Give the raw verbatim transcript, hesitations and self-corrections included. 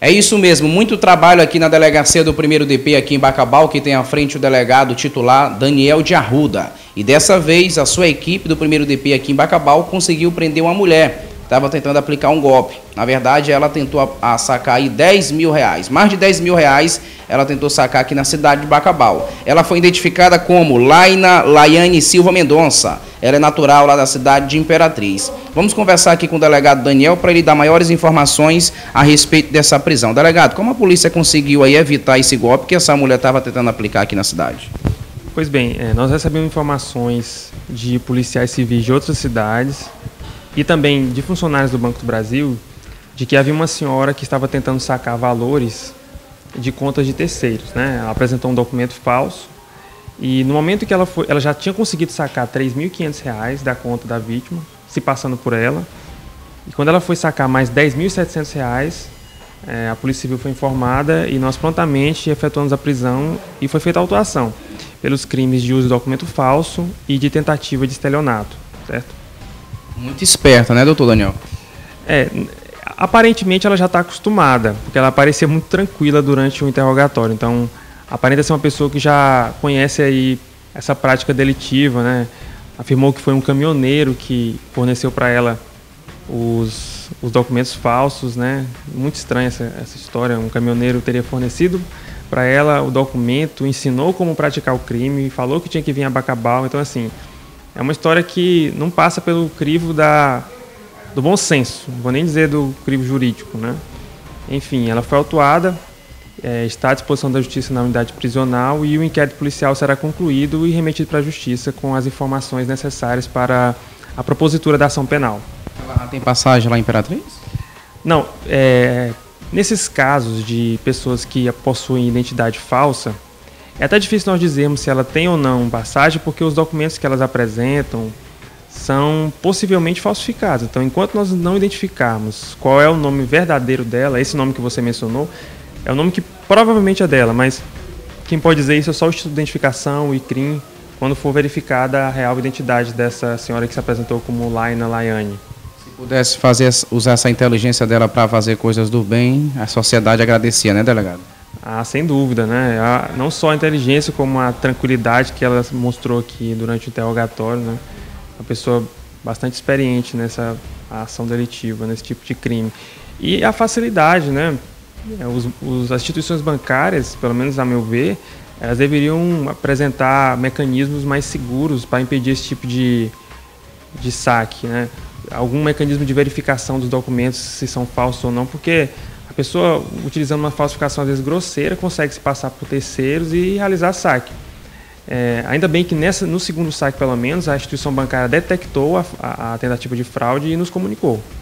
É isso mesmo, muito trabalho aqui na delegacia do primeiro D P aqui em Bacabal, que tem à frente o delegado titular Daniel de Arruda. E dessa vez a sua equipe do primeiro D P aqui em Bacabal conseguiu prender uma mulher que estava tentando aplicar um golpe. Na verdade, ela tentou a, a sacar aí dez mil reais. Mais de dez mil reais ela tentou sacar aqui na cidade de Bacabal. Ela foi identificada como Laina Laiane Silva Mendonça. Ela é natural lá da cidade de Imperatriz. Vamos conversar aqui com o delegado Daniel para ele dar maiores informações a respeito dessa prisão. Delegado, como a polícia conseguiu aí evitar esse golpe que essa mulher estava tentando aplicar aqui na cidade? Pois bem, é, nós recebemos informações de policiais civis de outras cidades e também de funcionários do Banco do Brasil de que havia uma senhora que estava tentando sacar valores de contas de terceiros, né? Ela apresentou um documento falso e no momento que ela foi, ela já tinha conseguido sacar três mil e quinhentos reais da conta da vítima, se passando por ela. E quando ela foi sacar mais dez mil e setecentos reais, é, a Polícia Civil foi informada e nós prontamente efetuamos a prisão e foi feita a autuação pelos crimes de uso de documento falso e de tentativa de estelionato, certo? Muito esperta, né, doutor Daniel? É, aparentemente ela já está acostumada, porque ela parecia muito tranquila durante o interrogatório. Então, aparenta ser uma pessoa que já conhece aí essa prática delitiva, né? Afirmou que foi um caminhoneiro que forneceu para ela os, os documentos falsos, né? Muito estranha essa, essa história. Um caminhoneiro teria fornecido para ela o documento, ensinou como praticar o crime, falou que tinha que vir a Bacabal. Então, assim, é uma história que não passa pelo crivo da, do bom senso, não vou nem dizer do crivo jurídico, né? Enfim, ela foi autuada, é, está à disposição da Justiça na unidade prisional e o inquérito policial será concluído e remetido para a Justiça com as informações necessárias para a propositura da ação penal. Ela tem passagem lá em Imperatriz? Não, é, nesses casos de pessoas que possuem identidade falsa, é até difícil nós dizermos se ela tem ou não passagem, porque os documentos que elas apresentam são possivelmente falsificados. Então, enquanto nós não identificarmos qual é o nome verdadeiro dela, esse nome que você mencionou, é o nome que provavelmente é dela, mas quem pode dizer isso é só o Instituto de Identificação, o I C R I M, quando for verificada a real identidade dessa senhora que se apresentou como Laina Laiane. Se pudesse fazer, usar essa inteligência dela para fazer coisas do bem, a sociedade agradecia, né, delegado? Ah, sem dúvida, né? A, não só a inteligência, como a tranquilidade que ela mostrou aqui durante o interrogatório, né? Uma pessoa bastante experiente nessa ação delitiva, nesse tipo de crime. E a facilidade, né? Os, os, as instituições bancárias, pelo menos a meu ver, elas deveriam apresentar mecanismos mais seguros para impedir esse tipo de, de saque, né? Algum mecanismo de verificação dos documentos, se são falsos ou não, porque a pessoa, utilizando uma falsificação às vezes grosseira, consegue se passar por terceiros e realizar saque. É, ainda bem que nessa, no segundo saque, pelo menos, a instituição bancária detectou a, a, a tentativa de fraude e nos comunicou.